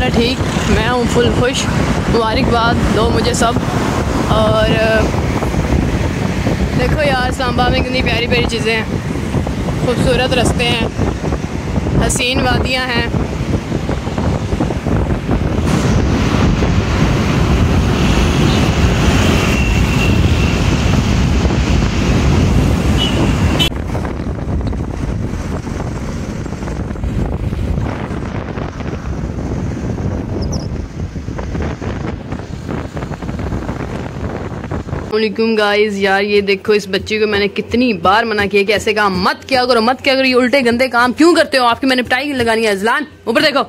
है ठीक, मैं हूँ फुल खुश। मुबारकबाद दो मुझे सब। और देखो यार इस्लामाबाद में कितनी प्यारी प्यारी चीज़ें हैं, खूबसूरत रास्ते हैं, हसीन वादियाँ हैं। वालेकुम गाइस, यार ये देखो इस बच्चे को मैंने कितनी बार मना किया कि ऐसे काम मत किया करो, मत किया करो, ये उल्टे गंदे काम क्यों करते हो? आपकी मैंने पिटाई लगानी है। अजलान ऊपर देखो।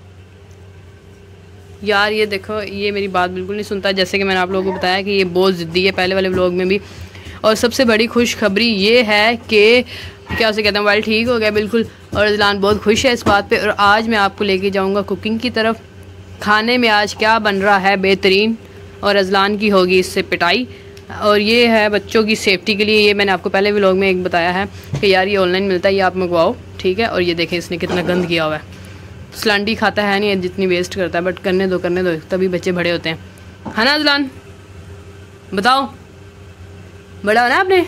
यार ये देखो, ये मेरी बात बिल्कुल नहीं सुनता। जैसे कि मैंने आप लोगों को बताया कि ये बहुत ज़िद्दी है, पहले वाले व्लॉग में भी। और सबसे बड़ी खुशखबरी ये है कि क्या उसे कहते हैं, मोबाइल ठीक हो गया बिल्कुल। और अजलान बहुत खुश है इस बात पे। और आज मैं आपको लेके जाऊँगा कुकिंग की तरफ। खाने में आज क्या बन रहा है बेहतरीन, और अजलान की होगी इससे पिटाई। और ये है बच्चों की सेफ्टी के लिए। ये मैंने आपको पहले व्लॉग में एक बताया है कि यार ये ऑनलाइन मिलता है, ये आप मंगवाओ, ठीक है। और ये देखें इसने कितना गंद किया हुआ है। स्लांडी खाता है नहीं, जितनी वेस्ट करता है, बट करने दो तभी बच्चे बड़े होते हैं, है ना अजलान? बताओ, बड़ा हो ना आपने।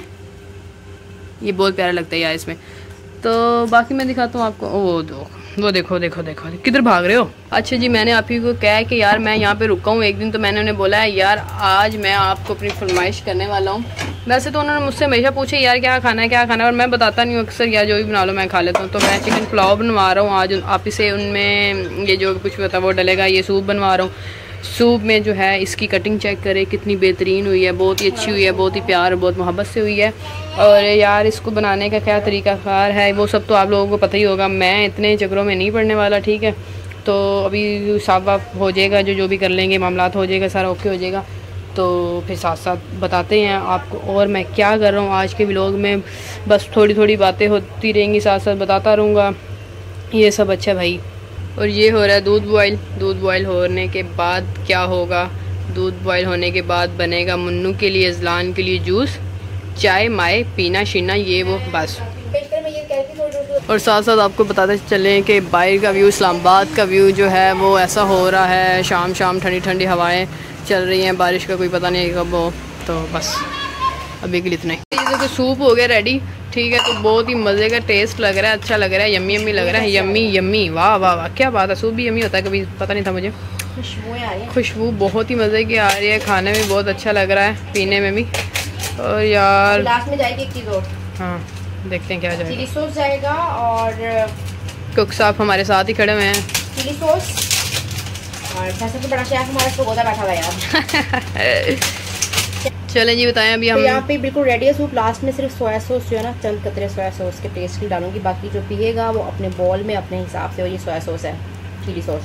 ये बहुत प्यारा लगता है यार इसमें। तो बाकी मैं दिखाता हूँ आपको। वो देखो किधर भाग रहे हो? अच्छा जी, मैंने आप ही को कहा है कि यार मैं यहाँ पे रुका हूँ एक दिन, तो मैंने उन्हें बोला है यार आज मैं आपको अपनी फरमाइश करने वाला हूँ। वैसे तो उन्होंने मुझसे हमेशा पूछे यार क्या खाना है, और मैं बताता नहीं हूँ अक्सर, यार जो भी बना लो मैं खा लेता हूँ। तो मैं चिकन पुलाव बनवा रहा हूँ आज आप ही से। उनमें ये जो कुछ होता है वो डलेगा। ये सूप बनवा रहा हूँ। सूप में जो है इसकी कटिंग चेक करें कितनी बेहतरीन हुई है, बहुत ही अच्छी हुई है, बहुत ही प्यार बहुत मोहब्बत से हुई है। और यार इसको बनाने का क्या तरीक़ाकार है वो सब तो आप लोगों को पता ही होगा, मैं इतने चक्रों में नहीं पड़ने वाला, ठीक है। तो अभी साफ वाफ हो जाएगा, जो भी कर लेंगे मामलात हो जाएगा, सारा ओके हो जाएगा। तो फिर साथ साथ बताते हैं आपको और मैं क्या कर रहा हूँ आज के व्लॉग में। बस थोड़ी थोड़ी बातें होती रहेंगी, साथ साथ बताता रहूँगा। ये सब अच्छा भाई। और ये हो रहा है दूध बॉयल। दूध बॉयल होने के बाद क्या होगा, दूध बॉयल होने के बाद बनेगा मुन्नू के लिए, अजलान के लिए जूस, चाय माए पीना शीना ये वो बस। और साथ साथ आपको बताते चलें कि बाहर का व्यू, इस्लामाबाद का व्यू जो है वो ऐसा हो रहा है। शाम शाम ठंडी ठंडी हवाएं चल रही हैं, बारिश का कोई पता नहीं कब हो। तो बस अभी के लिए इतना ही। तो सूप हो गया रेडी, ठीक है। तो बहुत ही मज़े का टेस्ट लग रहा है, अच्छा लग रहा है, यम्मी यम्मी लग रहा है, यम्मी यम्मी। वाह वाह वाह, क्या बात है। सूप भी यम्मी होता है, कभी पता नहीं था मुझे। खुशबू बहुत ही मज़े की आ रही है, खाने में बहुत अच्छा लग रहा है, पीने में भी। और यार लास्ट में जाएगी एक चीज़ और। हाँ देखते हैं क्या जाएगा। चिली सॉस जाएगा और कुक साहब हमारे साथ ही खड़े हुए हैं। चिली सॉस और सबसे बड़ा शेफ हमारा सुगोदा बैठा हुआ है यार। चलें जी बताएं अभी हम। तो यहाँ पे बिल्कुल रेडी है सूप। लास्ट में सिर्फ सोया सॉस जो है ना, चंद कतरे सोया सॉस के टेस्ट के डालूंगी। बाकी जो पिएगा वो अपने बॉल में अपने हिसाब से। और ये सोया सॉस है, chilli sauce,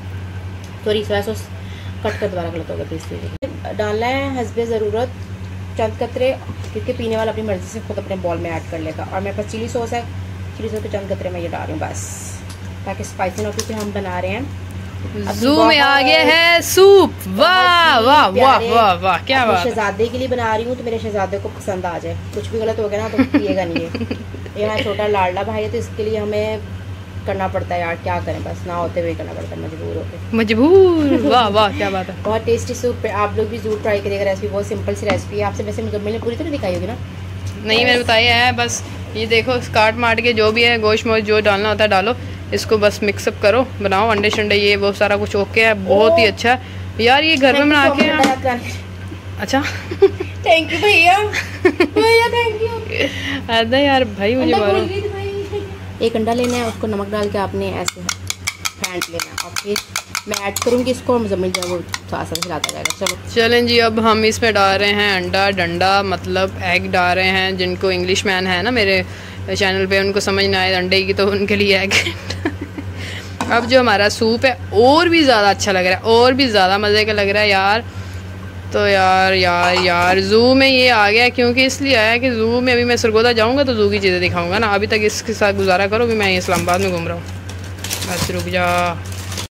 sorry soya sauce cut कर दोबारा गलत होगा प्लीज़। डालना है हस्बे ज़रूरत चंद कतरे, क्योंकि पीने वाला अपनी मर्ज़ी से खुद अपने बॉल में ऐड कर लेगा। और मेरे पास चिली सॉस है, चिली सॉस के चंद कतरे मैं ये डाल रही हूँ बस, ताकि स्पाइसी ना हो, क्योंकि हम बना रहे हैं। ज़ू में आ गया है सूप। वाह वाह वाह वाह वाह, क्या बात। शहजादे के लिए बना रही हूँ तो मेरे शहजादे को पसंद आ जाए। कुछ भी गलत हो गया ना तो पिएगा नहीं है। ये हमारा छोटा लाडला भाई है, तो इसके लिए हमें करना पड़ता है यार, क्या करें, बस ना होते हुए करना पड़ता है, मजबूर होकर। मजबूर। वाह वाह, क्या बात है। बहुत टेस्टी सूप। आप लोग भी जरूर ट्राई करिएगा। रेसिपी बहुत सिंपल सी रेसिपी है। आपसे वैसे मैंने पूरी तरह दिखाई होगी ना? नहीं, मैंने बताया है बस। ये देखो काट माट के जो भी है गोश्त मोश्त जो डालना होता है डालो, इसको बस मिक्सअप करो, बनाओ, अंडे शंडे ये वो सारा कुछ ओके है, बहुत ही अच्छा यार। ये घर में बना के। अच्छा थैंक यू भैया, भैया थैंक यू। अरे यार भाई मुझे मारो। एक अंडा लेना है, उसको नमक डाल के आपने ऐसे फेंट लेना है। और फिर मैं ऐड करूँगी इसको, मुजम्मिल जो वो साथ साथ हिलाता जाएगा। चलो चलें जी, अब हम इसमें डाल रहे हैं अंडा डंडा, मतलब एग डाल रहे हैं। जिनको इंग्लिश मैन है ना मेरे चैनल पे, उनको समझ ना आए अंडे की, तो उनके लिए एग। अब जो हमारा सूप है और भी ज़्यादा अच्छा लग रहा है, और भी ज़्यादा मज़े का लग रहा है यार। तो यार ज़ू में ये आ गया, क्योंकि इसलिए आया कि ज़ू में अभी मैं सरगोदा जाऊँगा तो ज़ू की चीज़ें दिखाऊँगा ना। अभी तक इसके साथ गुजारा करो, भी मैं इस्लामाबाद में घूम रहा हूँ। बस रुक जा।